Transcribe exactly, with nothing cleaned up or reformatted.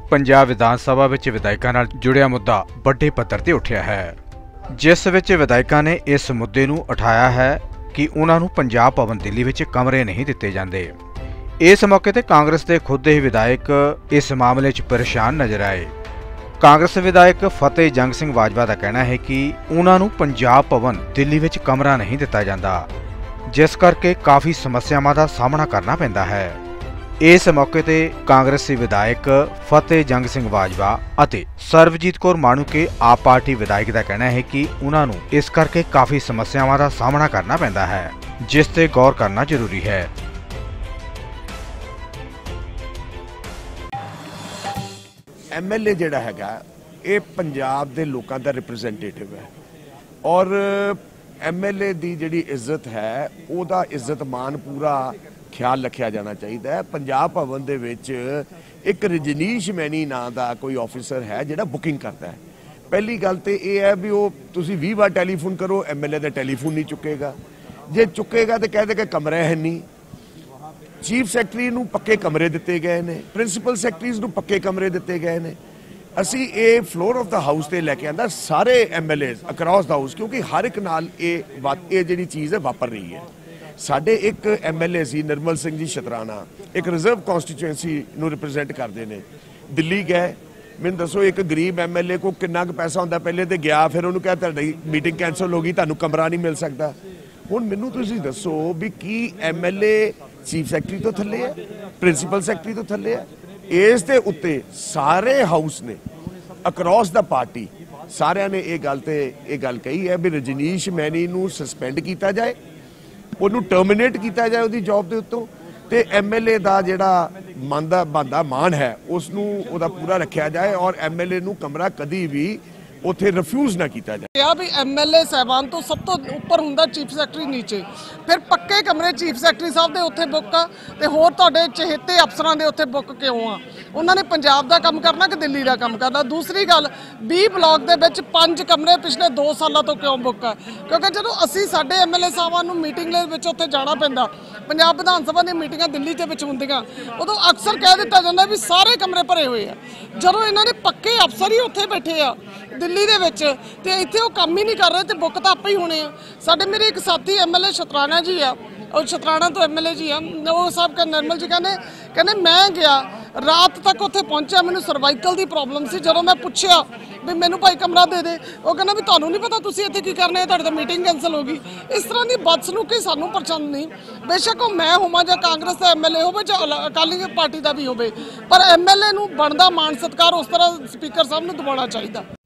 पंजाब विधान सभा विच विधायकों नाल जुड़िया मुद्दा वड्डे पद्धर ते उठिया है, जिस विच विधायकों ने इस मुद्दे नूं उठाया है कि उन्हां नूं पंजाब भवन दिल्ली विच कमरे नहीं दिते जांदे। इस मौके ते कांग्रेस के खुद ही विधायक इस मामले च परेशान नजर आए। कांग्रेस विधायक फतेह जंग सिंह बाजवा का कहना है कि उन्हां नूं पंजाब भवन दिल्ली विच कमरा नहीं दिता जांदा, जिस करके काफ़ी समस्यावां दा सामना करना पैंदा है। इस मौके ते कांग्रेसी विधायक फतेह जंग सिंह बाजवा अते सरबजीत कौर माणूके आप पार्टी विधायक का कहना है कि उन्हां नूं इस करके काफ़ी समस्यावां दा सामना करना पैंदा है, जिस ते गौर करना जरूरी है। एम एल ए जिहड़ा हैगा ये पंजाब दे लोकां दा रिप्रजेंटेटिव है और एम एल ए दी जिहड़ी इज्जत है उहदा इज्जत मान पूरा ख्याल रखा जाना चाहिए। पंजाब भवन दे विच एक रजनीश मैनी नाम का कोई ऑफिसर है जिहड़ा बुकिंग करता है। पहली गल तो यह है भी वो तुसीं बीस बार टैलीफोन करो एम एल ए का टैलीफोन नहीं चुकेगा, जे चुकेगा तो कह दे कि कमरा है नहीं। चीफ सैकटरी नूं पक्के कमरे दिते गए ने, प्रिंसीपल सैकटरीज़ नूं पक्के कमरे दिते गए ने। असी ये फ्लोर ऑफ द हाउस ते लैके आंदा सारे M L A across the house, क्योंकि हर एक नाल ये जिहड़ी चीज़ है वापर रही है। साडे एक एम एल ए सी निर्मल सिंह जी शतराना एक रिजर्व कॉन्स्टिट्यूएंसी नूं रिप्रजेंट करते हैं, दिल्ली गए। मैनूं दसो एक गरीब एम एल ए को कितना पैसा होंदा, पहले तो गया फिर उन्होंने कहा तुहाडी मीटिंग कैंसल हो गई, तुहानूं कमरा नहीं मिल सकता। हुण मैनूं तुसीं दसो भी की M L A chief secretary तो थल्ले है, प्रिंसीपल सैकटरी तो थल्ले है। इस दे उत्ते सारे हाउस ने अक्रॉस द पार्टी सारिਆਂ ने यह गल ते यह गल कही है भी रजनीश मैनी नूं सस्पेंड किया जाए, ਉਹਨੂੰ टर्मिनेट किया जाए ਉਹਦੀ जॉब के उत्तों, ਤੇ एम एल ए का ਜਿਹੜਾ ਮੰਦਾ ਬੰਦਾ ਮਾਨ है उसनूं ਉਹਦਾ पूरा रखा जाए और एम एल ए ਨੂੰ कमरा कभी भी ਉੱਥੇ ਰਿਫਿਊਜ਼ ना किया जाए। ਕਿਹਾ ਵੀ एम एल ए ਸਾਹਿਬਾਨ ਤੋਂ ਸਭ ਤੋਂ ਉੱਪਰ ਹੁੰਦਾ ਚੀਫ ਸੈਕਟਰੀ ਨੀਚੇ, ਫਿਰ ਪੱਕੇ ਕਮਰੇ ਚੀਫ ਸੈਕਟਰੀ ਸਾਹਿਬ ਦੇ ਉੱਥੇ ਬੁੱਕ ਆ ਤੇ ਹੋਰ ਤੁਹਾਡੇ ਚਹੇਤੇ ਅਫਸਰਾਂ ਦੇ ਉੱਥੇ ਬੁੱਕ ਕਿਉਂ ਆ? ਉਹਨਾਂ ਨੇ ਪੰਜਾਬ ਦਾ ਕੰਮ ਕਰਨਾ ਕਿ ਦਿੱਲੀ ਦਾ ਕੰਮ ਕਰਨਾ? ਦੂਸਰੀ ਗੱਲ ਵੀਹ ਬਲਾਕ ਦੇ ਵਿੱਚ ਪੰਜ ਕਮਰੇ ਪਿਛਲੇ ਦੋ ਸਾਲਾਂ ਤੋਂ ਕਿਉਂ ਬੁੱਕ ਆ? ਕਿਉਂਕਿ ਜਦੋਂ ਅਸੀਂ ਸਾਡੇ ਐਮ ਐਲ ਏ ਸਾਹਿਬਾਨ ਨੂੰ ਮੀਟਿੰਗ ਦੇ ਵਿੱਚ ਉੱਥੇ ਜਾਣਾ ਪੈਂਦਾ, ਪੰਜਾਬ ਵਿਧਾਨ ਸਭਾ ਦੀਆਂ ਮੀਟਿੰਗਾਂ ਦਿੱਲੀ ਦੇ ਵਿੱਚ ਹੁੰਦੀਆਂ, ਉਦੋਂ ਅਕਸਰ ਕਹਿ ਦਿੱਤਾ ਜਾਂਦਾ ਵੀ ਸਾਰੇ ਕਮਰੇ ਭਰੇ ਹੋਏ ਆ, ਜਦੋਂ ਇਹਨਾਂ ਦੇ ਪੱਕੇ ਅਫਸਰ ਹੀ ਉੱਥੇ ਬੈਠੇ ਆ ਦਿੱਲੀ ਦੇ ਵਿੱਚ ਤੇ ਇੱਥੇ ਉਹ ਕੰਮ ਹੀ ਨਹੀਂ ਕਰ ਰਹੇ ਤੇ ਬੁੱਕ ਤਾਂ ਆਪੇ ਹੀ ਹੋਣੇ ਆ। ਸਾਡੇ ਮੇਰੇ ਇੱਕ ਸਾਥੀ ਐਮ ਐਲ ਏ ਸ਼ਤਰਾਣਾ ਜੀ ਆ, ਉਹ ਸ਼ਤਰਾਣਾ ਤੋਂ ਐਮ ਐਲ ਏ ਜੀ ਆ, ਉਹ ਸਾਹਿਬ ਕਹਿੰਦੇ ਨਰਮਲ ਜੀ ਕਹਿੰਦੇ ਕਹਿੰਦੇ ਮੈਂ ਗਿਆ ਰਾਤ ਤੱਕ ਉੱਥੇ ਪਹੁੰਚਿਆ, ਮੈਨੂੰ ਸਰਵਾਈਕਲ ਦੀ ਪ੍ਰੋਬਲਮ ਸੀ। ਜਦੋਂ ਮੈਂ ਪੁੱਛਿਆ ਵੀ ਮੈਨੂੰ ਭਾਈ ਕਮਰਾ ਦੇ ਦੇ, ਉਹ ਕਹਿੰਦਾ ਵੀ ਤੁਹਾਨੂੰ ਨਹੀਂ ਪਤਾ ਤੁਸੀਂ ਇੱਥੇ ਕੀ ਕਰਨਾ ਹੈ, ਤੁਹਾਡੀ ਤਾਂ ਮੀਟਿੰਗ ਕੈਂਸਲ ਹੋ ਗਈ। ਇਸ ਤਰ੍ਹਾਂ ਦੀ ਬਦਸਲੂਕੀ ਸਾਨੂੰ ਪਸੰਦ ਨਹੀਂ। ਬੇਸ਼ੱਕ ਉਹ ਮੈਂ ਹੋਵਾਂ ਜਾਂ ਕਾਂਗਰਸ ਦਾ ਐਮ ਐਲ ਏ ਹੋਵੇ ਜਾਂ ਅਕਾਲੀ ਪਾਰਟੀ ਦਾ ਵੀ ਹੋਵੇ, ਪਰ ਐਮ ਐਲ ਏ ਨੂੰ ਬਣਦਾ ਮਾਣ ਸਤਿਕਾਰ ਉਸ ਤਰ੍ਹਾਂ ਸਪੀਕਰ ਸਾਹਿਬ ਨੂੰ ਦਿਵਾਉਣਾ ਚਾਹੀਦਾ।